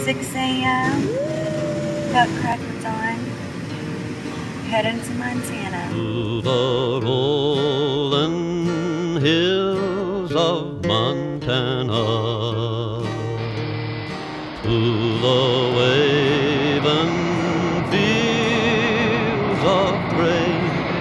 6 a.m. Got crackers on. Heading to Montana. To the rolling hills of Montana, to the waving fields of grain.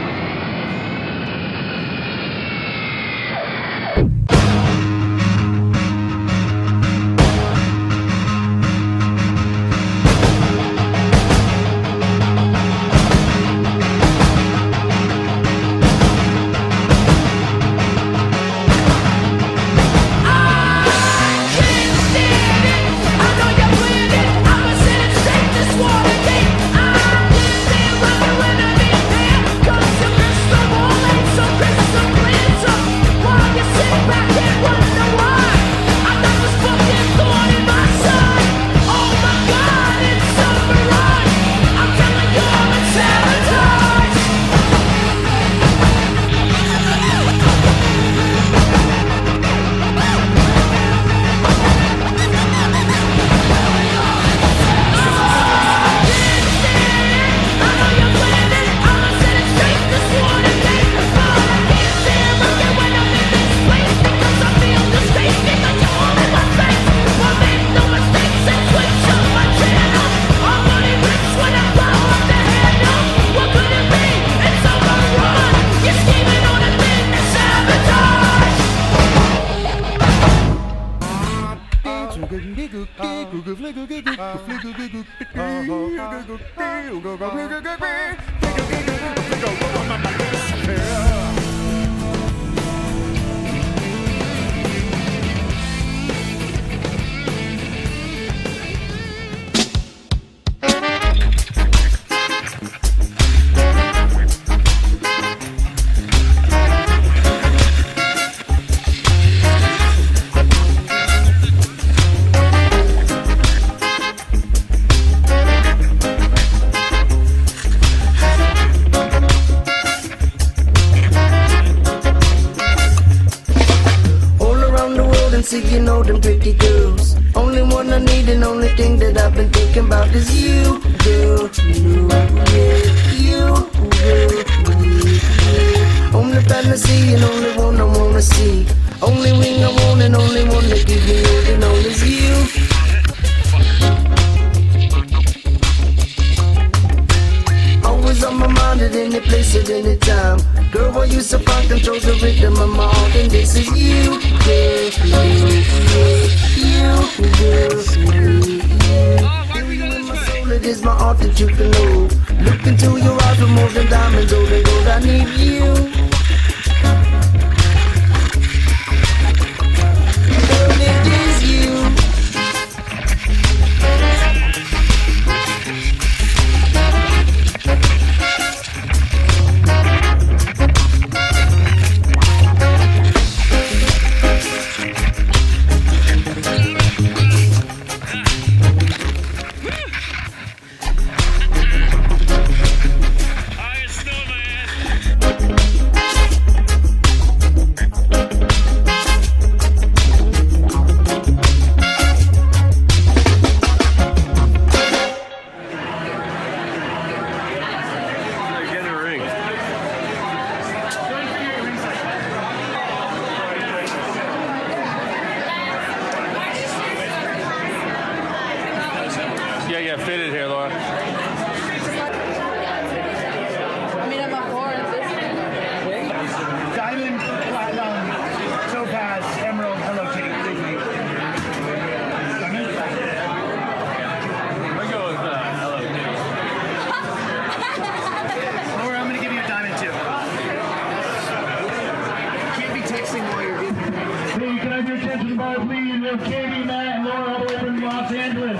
You know them pretty girls. Only one I need and only thing that I've been thinking about is you, girl. You, girl. Only fantasy and only one I wanna see. Only ring I want and only one to give me all and all is you. Always on my mind at any place at any time. Girl, why you so far control the rhythm of my heart? And this is you, girl, you, girl, you in my soul, it is my art that you can know. Look into your eyes with more than diamonds, oh, than gold, I need you. Girl, it is you. Yeah, fitted here, Laura. I mean, I'm not foreign. Diamond, platinum, topaz, emerald, Hello Kitty. I'll go with Hello Kitty. Laura, I'm going to give you a diamond too. Can't be texting while you're getting. Hey, can I have your attention to bar, please? We have Katie, Matt, and Laura all the way from Los Angeles.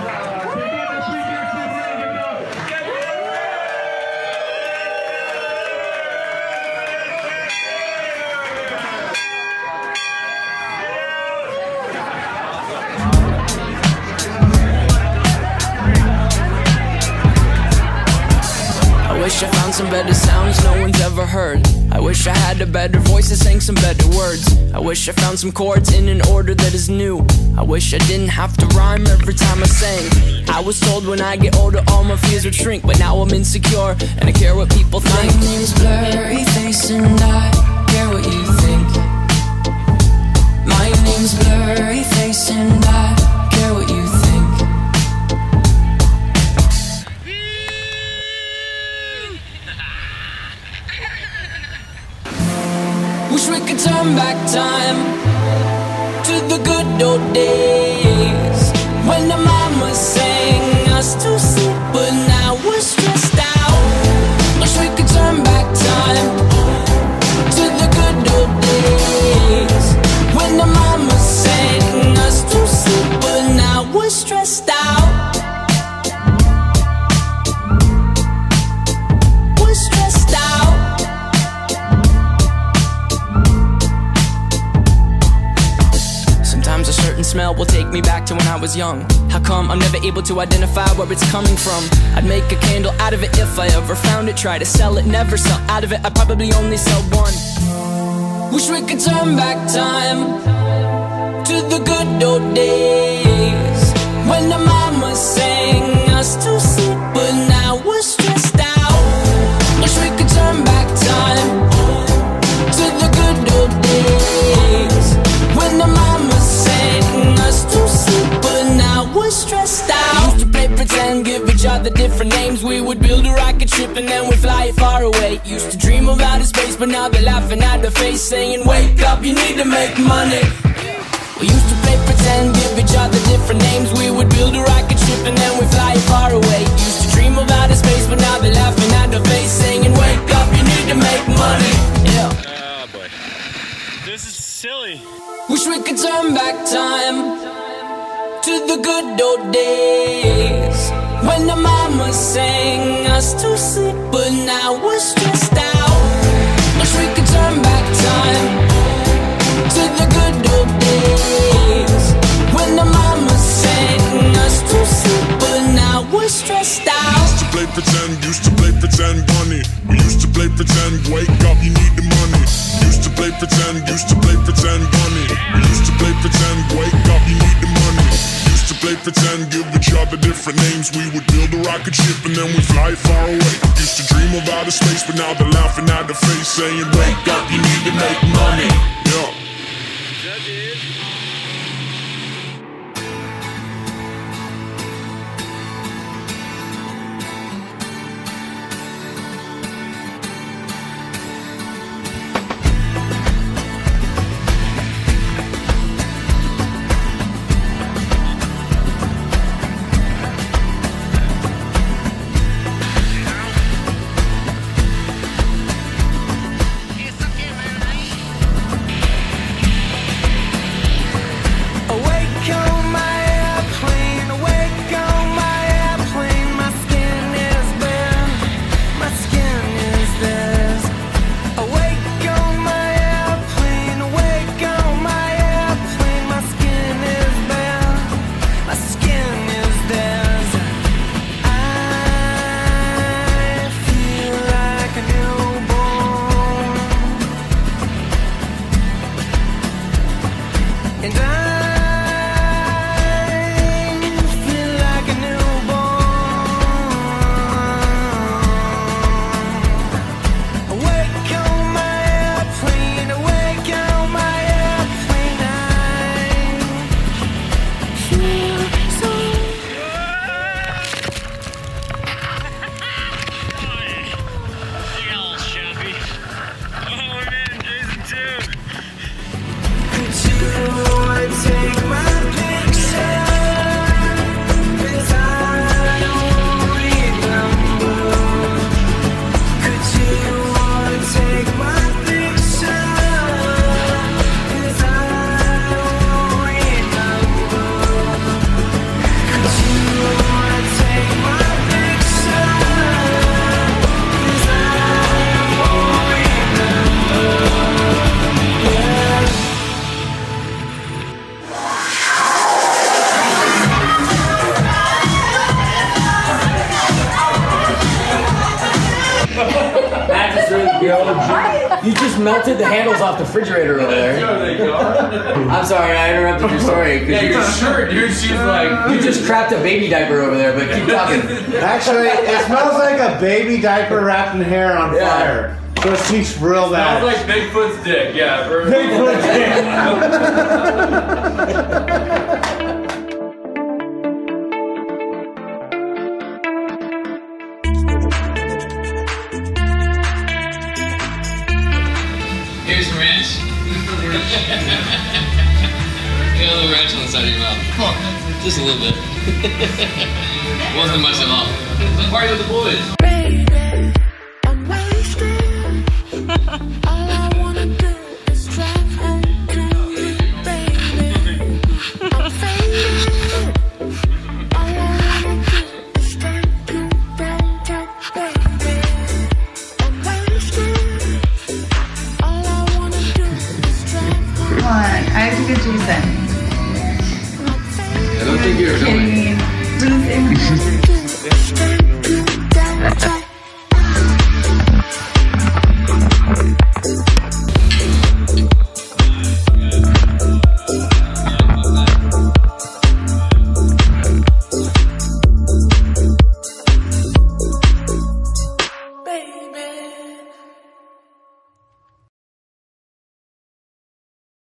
wish I found some better sounds no one's ever heard. I wish I had a better voice that sang some better words. I wish I found some chords in an order that is new. I wish I didn't have to rhyme every time I sang. I was told when I get older all my fears would shrink, but now I'm insecure and I care what people think. My name's Blurryface and I care what you think. My name's Blurryface and I care what you think. Wish we could turn back time to the good old days when the mama sang us to sleep, but now we're stressed out. Wish we could turn back time to the good old days when the mama sang us to sleep, but now we're stressed out. We're stressed out. Sometimes a certain smell will take me back to when I was young. How come I'm never able to identify where it's coming from? I'd make a candle out of it if I ever found it. Try to sell it, never sell out of it. I'd probably only sell one. Wish we could turn back time to the good old days when the mama sang us to sleep, but now we're stressed out. Wish we could turn back time to the good old days when the mama sang us to sleep, but now we're stressed out. Used to play pretend, give each other different names. We would build a rocket ship and then we'd fly it far away. Used to dream of outer space, but now they're laughing at the face, saying wake up, you need to make money. We used to play pretend, give each other different names. We would build a rocket ship and then we'd fly it far away. Used to dream of outer space, but now they're laughing at the face, saying wake up, you need to make money. Yeah. Oh boy. This is silly. Wish we could turn back time to the good old days when the mama sang us to sleep, but now we're stressed out. Wish we could turn back time to the good old days when the mama sang us to sleep, but now we're stressed out. Used to play pretend, bunny. We used to play pretend, wake up, you need the money. Used to play pretend, bunny. We used to play pretend, wake up, you need the money. Used to play pretend, give each other different names. We would build a rocket ship and then we'd fly far away. Used to dream of outer space, but now they're laughing at the face, saying wake up, you need to make money. Yeah. You just melted the handles off the refrigerator over there. I'm sorry, I interrupted your story. Yeah, your shirt, dude. She's like... You just crapped a baby diaper over there, but keep talking. Actually, it smells like a baby diaper wrapped in hair on fire. So it stinks real bad. Smells like Bigfoot's dick, yeah. Bigfoot's Here's some ranch. You got a little ranch on the side of your mouth. Come on. Just a little bit. Wasn't much at all. It's a party with the boys. All I wanna do is drive home to you, baby. I'm fading. All I wanna do is take you downtown, baby. I'm wasted. All I wanna do is drive home. Come on, I have to get Jason. I don't think you're kidding me. Take you downtown.